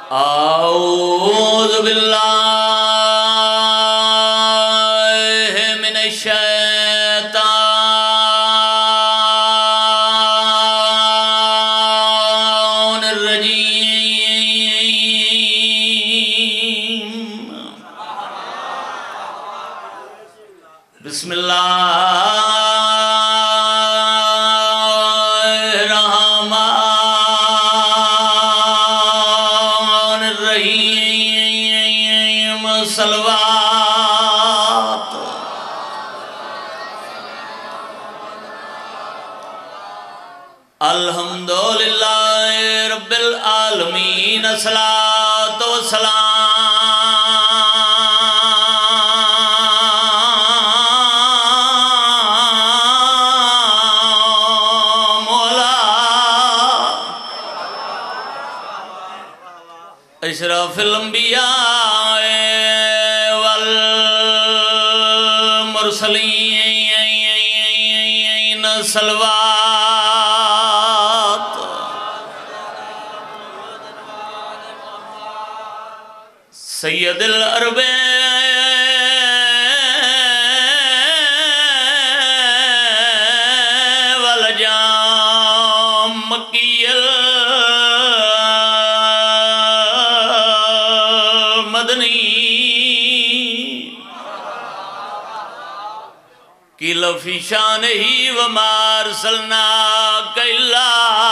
اعوذ باللہ من الشیطان الرجیم بسم اللہ صلوات الحمدللہ رب العالمین الصلاۃ والسلام علی اشرف الانبیاء والمرسلین صلوات سید العرب والجام مکی قیل فی شانہی وما ارسلناک الا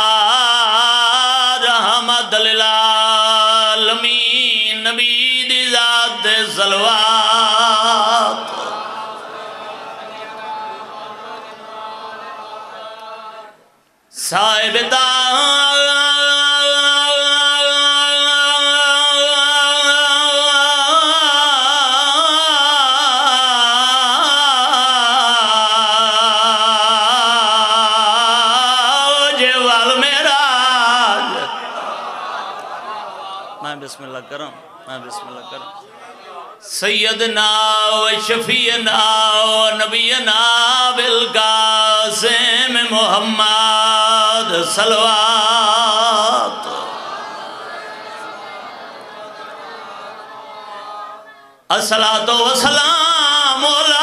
رحمت للعالمین نبی دی ذات صلوات صاحب بسم اللہ کرم میں بسم اللہ کرم سیدنا و شفیعنا و نبینا بالقاسم محمد صلوات الصلاۃ والسلام علی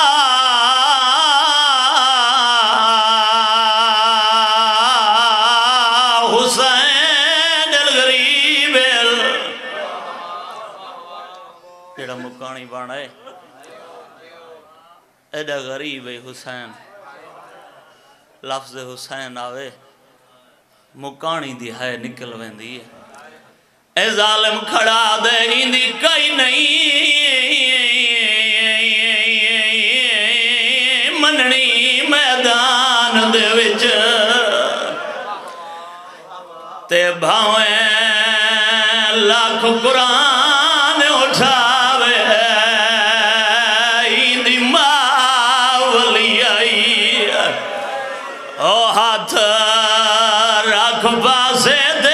جڑا مکانی بانا ہے ایڈا غریب ہے حسین لفظ حسین آوے مکانی دی ہے نکل ویندی ہے اے ظالم کھڑا دے ہندی کئی نہیں مننی میدان دے وچ تے بھاویں لاکھ قرآن اٹھا ہاتھ رکھ پاسے دے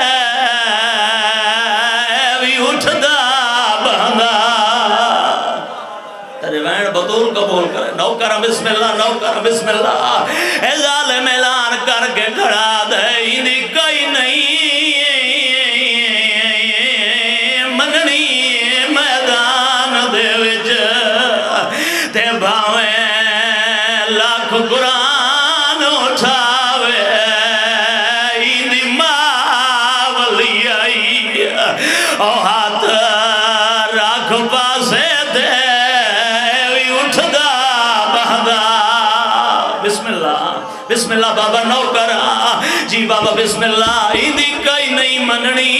بھی اٹھدا بہندا تیرے وین بطول قبول کرے نوکر بسم اللہ نوکر بسم اللہ اے ظالم اعلان کر کے کھڑا دے ہندی کئی نہیں مننی میدان دے وچ تے بھاویں لاکھ قرآن ہاتھ رکھ پاسے دے بھی اٹھدا بہدا بسم اللہ بابا نوکر جی بابا بسم اللہ ہندی کئی نہیں مننی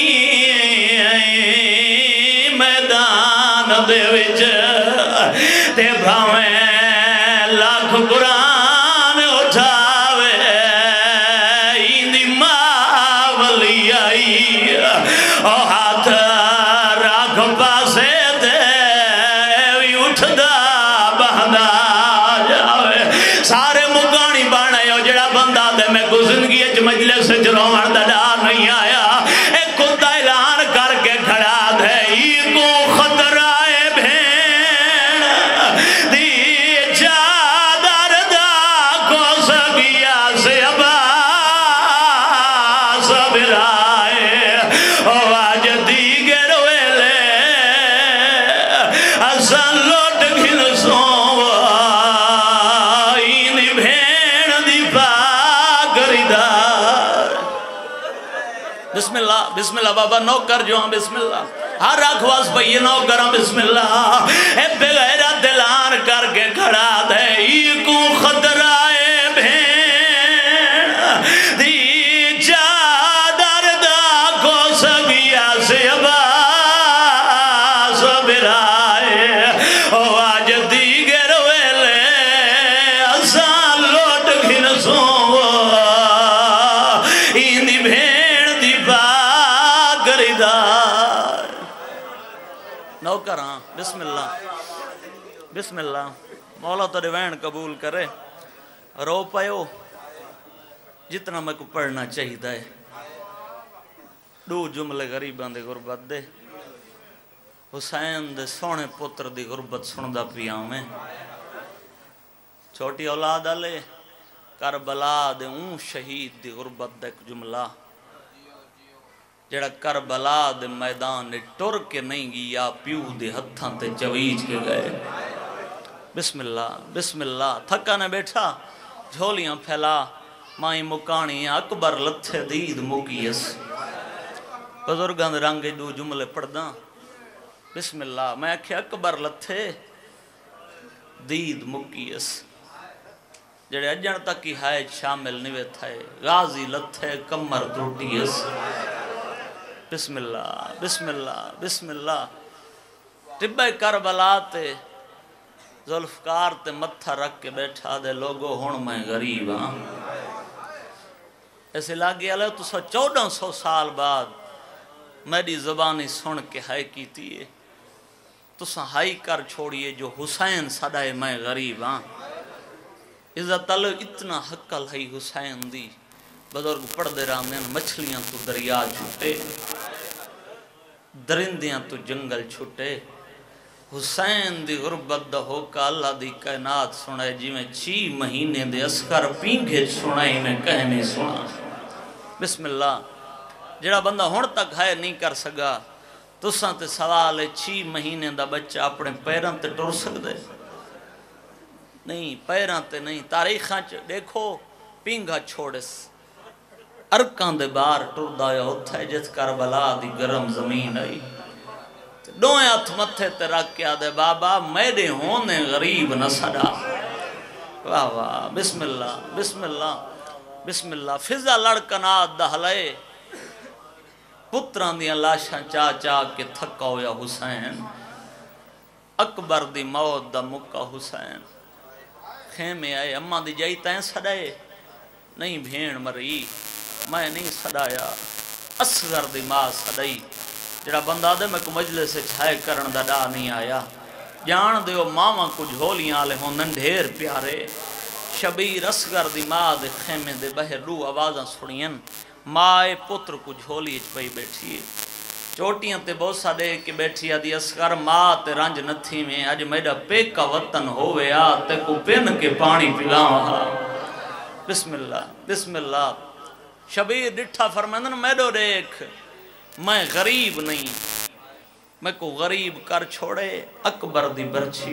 میدان دے وچ تے بھاویں لاکھ قرآن اٹھاوے ہندی ماں ولی آئی ہاتھ رکھ پاسے دے بھی اٹھدا بہدا جاوے سارے مکانی بانے ہو جڑا بندہ دے میں کو زندگی اچ مجلس سے روان دا ڈار نہیں آیا ایک کتا اعلان کر کے کھڑا دے کو خطرہ بھین دی چادر دا کو سگیا سے عباس برائے آج دیگ اصل لوٹ گھن سوائن بھین دی پاگریدار بسم اللہ بسم اللہ بابا نوکر جو ہاں بسم اللہ ہر آخواز پہی نوکر ہاں بسم اللہ اے بغیر دلان کر کے کھڑا دے ایکو خطرائے بھین دی چادر دا کو سگیا سے عباس برائے او آج دیگر ویلے اسان لوٹ گھن سوا این دی بھین دی پاگریدار نوکر ہاں بسم اللہ بسم اللہ مولا تو وین قبول کرے رو پایو جتنا میں کو پڑھنا چاہیے ہے دو جملے غریبان دے غربت دے حسین دے سونے پتر دی غربت سندہ پیاں میں چھوٹی اولاد آلے کربلا دے اون شہید دی غربت دے جملہ جڑا کربلا دے میدان نے ٹر کے نہیں گیا پیو دے ہتھاں تے چویج کے گئے بسم اللہ تھکا نے بیٹھا جھولیاں پھیلا مائی مکانی اکبر لتھے دید مکیس بزرگاں دے رنگ دو جملے پڑھداں بسم اللہ میں آکھے اکبر لتھے دید مکیس جڑے اجن تک کی ہائے شامل نوے تھے غازی لتھے کمر ٹوٹیس بسم اللہ بسم اللہ بسم اللہ ٹبے کربلا تے ذوالفقار تے متھا رکھ کے بیٹھا دے لوگو ہون میں غریب ہاں ایسے لاگی آلے تو 1400 سال بعد میری زبانی سن کے ہائی کی تیئے تو سا ہائی کر چھوڑیے جو حسین صدائے میں غریب ہاں عزت اللہ اتنا حقل ہے حسین دی بزرگ پڑھ دے رہنے مچھلیاں تو دریا چھوٹے درندیاں تو جنگل چھوٹے حسین دی غربت دا ہوکا اللہ دی کائنات سنائے جی میں 6 مہینے دے اسکر پینگے سنائے میں کہنے سنا بسم اللہ جڑا بندہ ہون تک ہے نہیں کر سگا تو ساں تے سوال ہے 6 مہینے دا بچہ اپنے پیران تے ٹر سکدے نہیں پیران تے نہیں تاریخاں دیکھو پینگا چھوڑس ارکان دے بار ٹر دایا ہوتا ہے جس کربلا دی گرم زمین آئی دوئے ہاتھ متھے تے رکھ کے آدھے بابا میرے ہونے غریب نہ سڑا واہ واہ بسم اللہ بسم اللہ بسم اللہ فضا لڑکنات دہلائے پتران دیاں لاشاں چاہ چاہ کے تھکا ہویا حسین اکبر دی موت دا مکہ حسین خیمے آئے اماں دی جائی تائیں سڑائے نہیں بھین مری میں نہیں سڑایا اصغر دی ماں سڑائی جڑا بندہ دے میں کو مجلس سے چھائے کرن دا ڈا نہیں آیا جان دیو ماما کو جھولیاں آلے ہوں ننڈھیر پیارے شبیر اصغر دی ماں دے خیمے دے بہر رو آوازاں سنین مائے پتر کو جھولی اچ پئی بیٹھیے چوٹیاں تے بوسا دے کے بیٹھی آدھی اصغر ماں تے رنج نتھی میں اج میڈا پیکا وطن ہوئے تے کو پین کے پانی پلاؤں بسم اللہ بسم اللہ شبیر ڈٹھا فرمائندن میڈو دیکھ میں غریب نہیں میں کو غریب کر چھوڑے اکبر دی برچی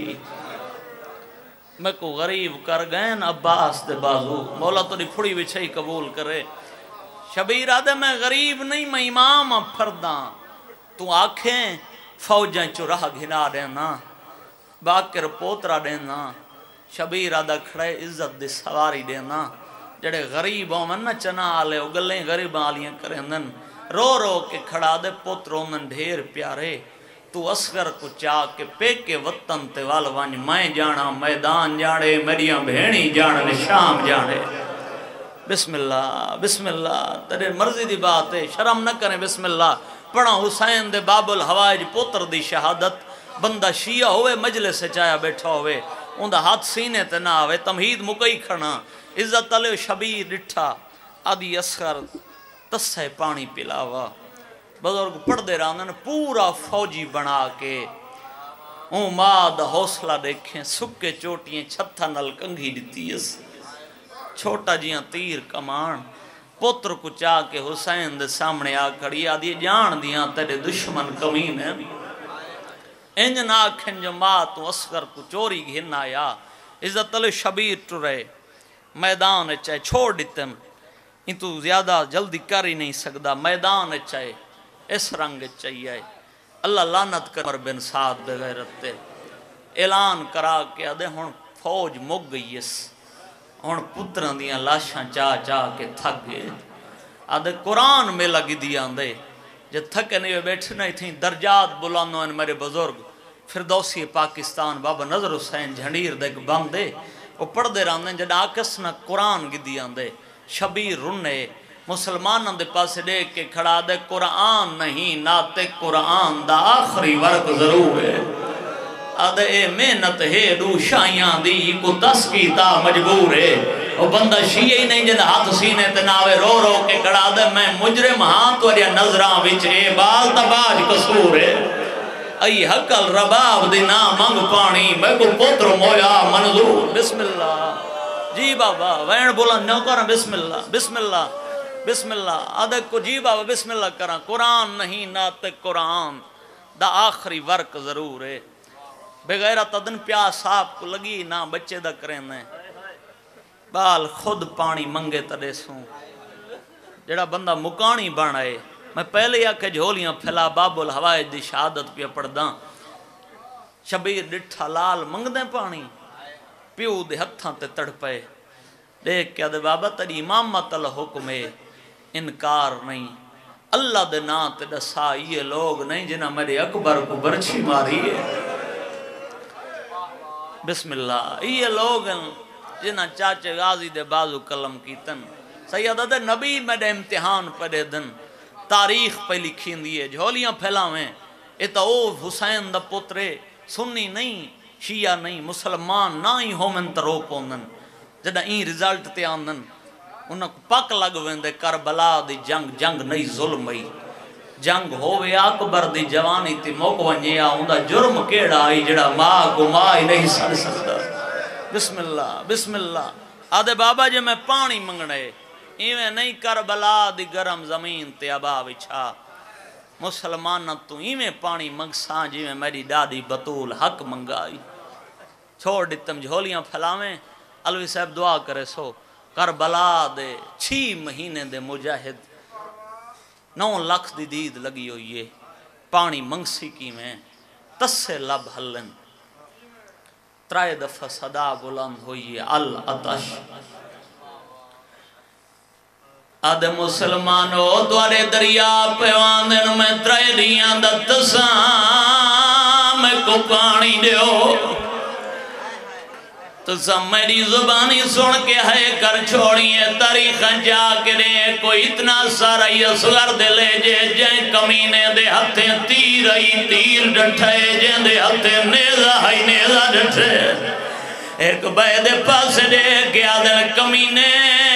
میں کو غریب کر گئن عباس دے بازو مولا تو دی پھڑی وچھئی قبول کرے شبیر آدھے میں غریب نہیں میں امام پھرداں تو آنکھیں فوجیں چو رہ گھنا دینا باکر پوترا دینا شبیر آدھا کھڑے عزت دی سواری دینا جڑے غریب ہوں من چنا آلے اگلیں غریب آلیاں کریں رو رو کے کھڑا دے پتروں من ڈھیر پیارے تو اصغر کو چاہ کے پیکے وطن تے والوان میں جانا میدان جانے میریاں بھینی جانے شام جانے بسم اللہ تیرے مرضی دی بات ہے شرم نہ کریں بسم اللہ پڑھا حسین دے باب الحوائج پتر دی شہادت بندہ شیعہ ہوئے مجلس سے چایا بیٹھا ہوئے ان دا ہاتھ سینے تے نہ آوے تمہید مکئی کھڑنا عزت علیہ شبیر ڈٹھا آدھی اصغر تسے پانی پلاوا بزرگ پڑھ دے رہا انہوں نے پورا فوجی بنا کے اون ماں دا حوصلہ دیکھیں سکے چوٹیاں چھتھا نل کنگھی دیتی اس چھوٹا جیاں تیر کمان پتر کو چاہ کے حسین دے سامنے آ کھڑی آدھی جان دیاں تیرے دشمن کمین ہیں انج نہ آکھن جو ماں تو اصغر کو چوری گھن آیا عزت علی شبیر ٹرے میدان چاہے چھوڑ دیتم ان تو زیادہ جلدی کر ہی نہیں سکتا میدان چاہے اس رنگ چاہیے اللہ لعنت کر عمر بن سعد بغیرت تے اعلان کرا کہ ادھے ہن فوج مک گئی اس ہن پتران دیاں لاشاں چاہ چاہ کے تھک گئے ادھے قرآن میں لگی دیا دے جو تھکے نہیں بیٹھنا ہی تھیں درجات بلانو ان میرے بزرگ فردوسی پاکستان بابا نظر حسین جھنڈیر دیکھ باندے وہ پڑھ دے رہاں دے جڑا آکس نہ قرآن کی دیا دے شبیر رنے مسلمانوں دے پاس دیکھ کے کھڑا دے قرآن نہیں ناتے قرآن دا آخری ورق ضرور ہے آدھے اے محنت ہے دو شائیاں دی کو تسکیتا مجبور ہے وہ بندہ شیعہ ہی نہیں جن ہاتھ سینے تناوے رو رو کے کھڑا دے میں مجرم ہاں تو ریا نظران وچ اے بال تباج قصور ہے ای حقل رباب دی نا منگ پانی میں کو پتر مویا منظور بسم اللہ جی بابا وین بولا نو کرا بسم اللہ بسم اللہ بسم اللہ آدھے کو جی بابا بسم اللہ کرا قرآن نہیں نات قرآن دا آخری ورق ضرور ہے بغیر تدن پیاس آپ کو لگی نہ بچے دا کریں نے بال خود پانی منگے تڑے سوں جڑا بندہ مکانی بنائے میں پہلے یا کہ جھولیاں پھیلا باب الحوائج دی شہادت پہ پڑھ داں شبیر ڈٹھا لال منگ دیں پانی پیو دے ہتھاں تے تڑ پے دیکھ کیا دے بابا تری امامت الحکم انکار نہیں اللہ دے نا تے دسا یہ لوگ نہیں جنہ میرے اکبر کو برچھی ماری ہے بسم اللہ یہ لوگ جنہ چاچے غازی دے بازو کلم کیتن سیدہ دے نبی میں دے امتحان پڑے دن تاریخ پہ لکھیں دیئے جھولیاں پھیلاویں اتا او حسین دا پترے سنی نہیں شیعہ نہیں مسلمان نہ ہی ہومن ترو پوندن جدہ این رزلٹ تے آندن انہاں کو پک لگویں دے کربلا دی جنگ نہیں ظلم ہی جنگ ہووے اکبر دی جوانی تی موک ونجیا ہوندہ جرم کیڑا آئی جڑا ماں کو ماں ہی نہیں سڑ سکتا بسم اللہ بسم اللہ آدھے بابا جے میں پانی منگنے ایویں نہیں کربلا دی گرم زمین تے ابا وچھا مسلمان تو ایویں پانی منگساں جی میں میری دادی بطول حق منگائی چھوڑ دیتم جھولیاں پھیلاویں علوی صاحب دعا کرے سو کربلا دے 6 مہینے دے مجاہد 9 لاکھ دی دید لگی ہوئی ہے پانی منگسی کی میں تسے لب حلن 3 دفعہ صدا بلند ہوئی ہے العطش آدھے مسلمانو دوارے دریا پیواندن میں 3 دیاں دتساں میں کو پانی دیو تو سب میری زبانی سن کے ہے کر چھوڑیے تاریخ جا کے دے کوئی اتنا سارا یہ سگر دے لے جائیں کمینے دے ہتھیں تیر آئی تیر ڈٹھے جائیں دے ہتھیں نیزہ آئی نیزہ ڈٹھے ایک بید پاس دے گیا دل کمینے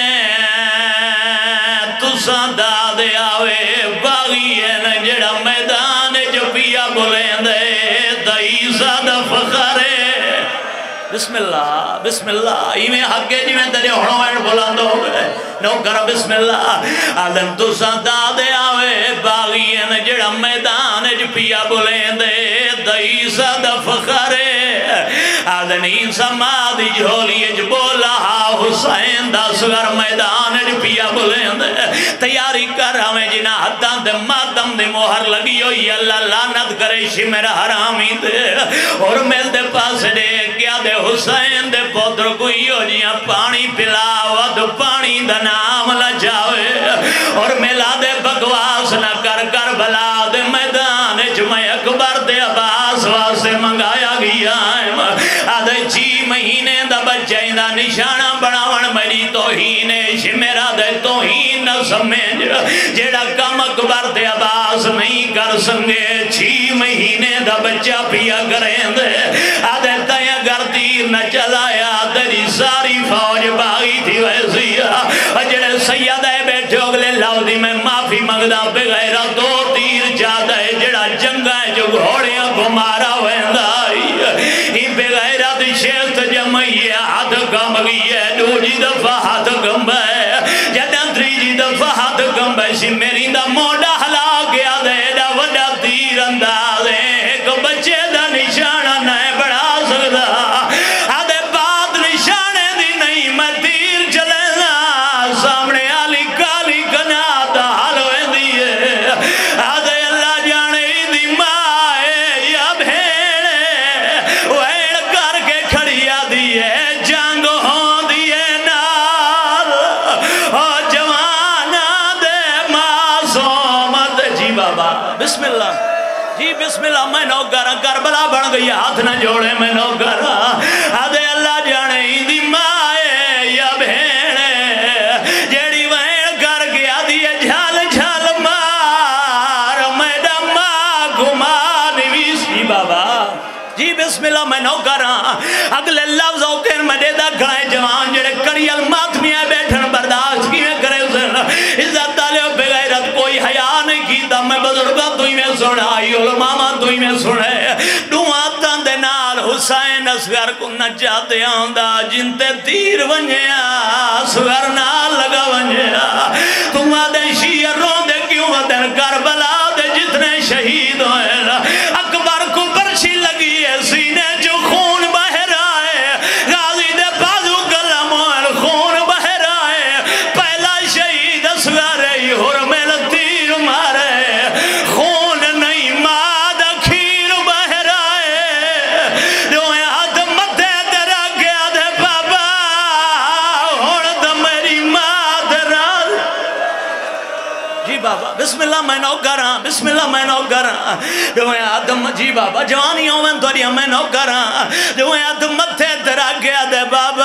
تساں دا دے آوے باغی ہے نا جڑا میدان جو پیا بولیں دے دائی سادہ فخرے بسم اللہ ایمیں حقے جی میں تیرے ہوڑوں میں بلند ہو گئے نو کرا بسم اللہ آدم تو ساندہ دے آوے باغین جڑا میدان جو پیا بولیں دے دائی سادہ فخرے آدم عیسیٰ مادی جھولی جو بولا حسین دا سگر میدان جو پیا بولیں دے تیاری کر ہمیں جنا حدان دے ماتم دے موہر لگی ہوئی اللہ لعنت کرے شمر حرامی دے اور مل دے پاس دے کیا دے حسین دے پودر کوئی ہو جیاں پانی پلاوہ تو پانی دا نام لجاوے اور ملا دے بکواس نہ کر کر بلا دے میدان جمعہ اکبر دے عباس واسے منگایا گیا آدھے 6 مہینے دا بچے دا نشانہ بڑاون میری توہین شمیرہ دے توہین نہ سمجھ جیڑا کم اکبر دے عباس نہیں کر سنگے 6 مہینے دا بچہ پیا کریں دے آدھے تیہ گر تیر نہ چلایا تیری ساری فوج باغی تھی ویسی جڑے سیدہ بیٹھے اگلے لاؤدی میں معافی مگدہ بغیر 2 تیر جادہ جڑا جنگا ہے جو گھوڑیاں کو مارا ویندائی ہی بغیر شیست جمعی ہاتھ کم گئی ہے 2 دفعہ ہاتھ کم ہے جدہ 3 دفعہ ہاتھ کم ہے سی میری دا موڑا ہلا گیا دے دا وڈا تیر انداز ہے ایک بچے دا نشانہ نہ بڑھا سکتا آدھے بات نشانے دی نہیں میں تیر چلنا سامنے آلی کالی کنا دا حال ہوئے دیئے آدھے اللہ جانے دی مائے یا بھیڑے ویڑ کر کے کھڑی آدھیے جنگ ہوں دیئے نال اور جوانا دے معصومت جی بابا بسم اللہ جی بسم اللہ میں نوکرہ کربلا بن گئی ہاتھ نہ جوڑے میں نوکرہ آدھے اللہ جانے ہی دی مائے یا بھیڑے جیڑی وین کر گیا دیئے جھال جھال مار میڈا ماں گھما نویسی بابا جی بسم اللہ میں نوکرہ اگلے لفظ اوکن میں دے دا کھڑائے جوان جڑے کریل ماتمیاں بیٹھن برداشت کی میں کرے اسن عزت تالیوں پہ غیرت کوئی حیاء نہیں کیتا میں بزرگا توی میں سنائی علماء توی میں سنے دعا تندے نال حسین اصغر کو نجاتے آندہ جنتے تیر ونجیا اصغر نال لگا ونجیا تم آدھے شیعہ رون دے کیوں آدھے کربلا دے جتنے شہید ہوئے اکبر کو برشی لگی ہے سینے جو خون بہر آئے غازی دے بازو کلم ہوئے خون بہر آئے پہلا شہید اصغر ہی حرمل تیر مارے خون نہیں ماد کھیر بہر آئے دوئے ہاتھ مدھے درہ گیا دے بابا ہوڑ دا میری ماد راز جی بابا بسم اللہ میں نوکراں بسم اللہ میں نوکراں دوئے آدم جی بابا جوانیوں میں توڑیاں میں نوکراں دوئے آدم مدھے درہ گیا دے بابا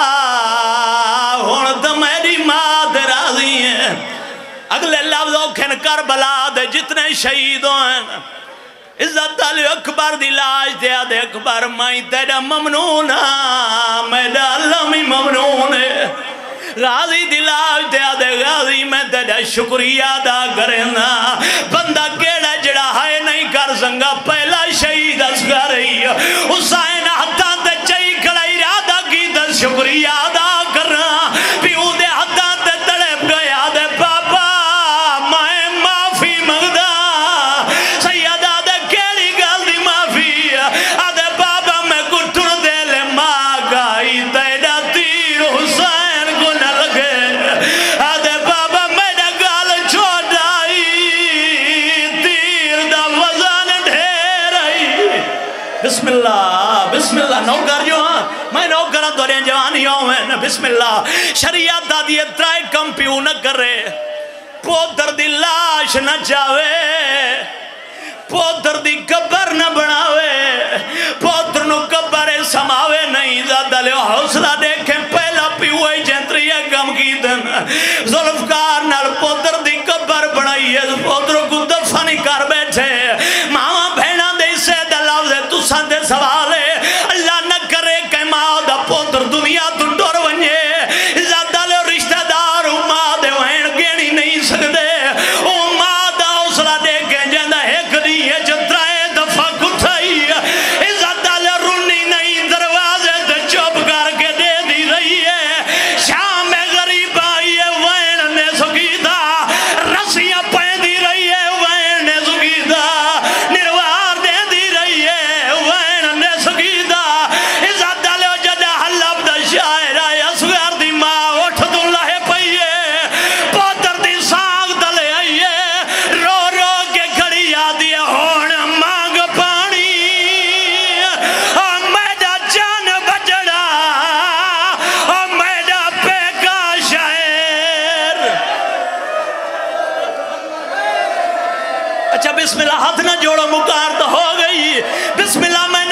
ہوڑ دا میری ماد رازی ہیں اگلے لفظوں کھن کربلا دے جتنے شہید ہوئے عزت علی اکبر دی لاش دے آدھے اکبر مائی تیرا ممنونا میرا لمی ممنون ہے غازی دی لاش دے آدھے غازی میں تیرا شکریہ دا کرنا بندہ کیڑا جڑا ہائے نہیں کر سنگا پہلا شہید اصغر رہی حسین حتیٰ تے چاہی کھڑائی رادہ کی دا شکریہ دا کرنا پیو دے حتیٰ تے تڑپ گیا دے بابا میں معافی مگدہ سیدہ دے کیڑی گل دی معافی آدھے بابا میں گھٹن دے لے ماں گائی تیڑا تیر حسین کو نہ لگے آدھے بابا میرا گال چھوڑائی تیر دا وزن ڈھیر آئی بسم اللہ نوکر جو ہاں میں نوکرہ دوریں جوانیوں میں بسم اللہ شریعت دا دیئے ترائے کمپیو نہ کرے پودر دی لاش نہ چاہوے پودر دی قبر نہ بناوے پودر نو قبر سماوے نہیں زیادہ لے حوصلہ دیکھیں پہلا پیوئے جنتری کم کی دن ظلفکار نال پودر دی قبر بنائی ہے پودر کو دفنی کر بیٹھے ماما بھینا دے سے دلاو دے تو سندے سوالے اللہ نہ کرے کہ ماں دا پودر دنیا تو ڈور ونجے زیادہ لے رشتہ دار ماں دے وین گینی نہیں سکتے او ماں دا حوصلہ دیکھیں جندہ ایک دیئے جترائے دفعہ کتھائی زیادہ لے رونی نہیں دروازے تے چوب کر کے دے دی رہی ہے شام غریب آئی ہے وین نے سکیدہ رسیاں پہ دی رہی ہے وین نے سکیدہ نروار دے دی رہی ہے وین نے سکیدہ زیادہ لے جدہ حلب دا شاعر آئے اصغر دی ماں اٹھ دن لہے پئیے پودر دی سانگ دلے آئیے رو رو کے کھڑی آدھی ہون مانگ پانی میڈا جان بجڑا میڈا پہ کا شاعر اچھا بسم اللہ ہاتھ نہ جوڑو مکار تو ہو گئی بسم اللہ میں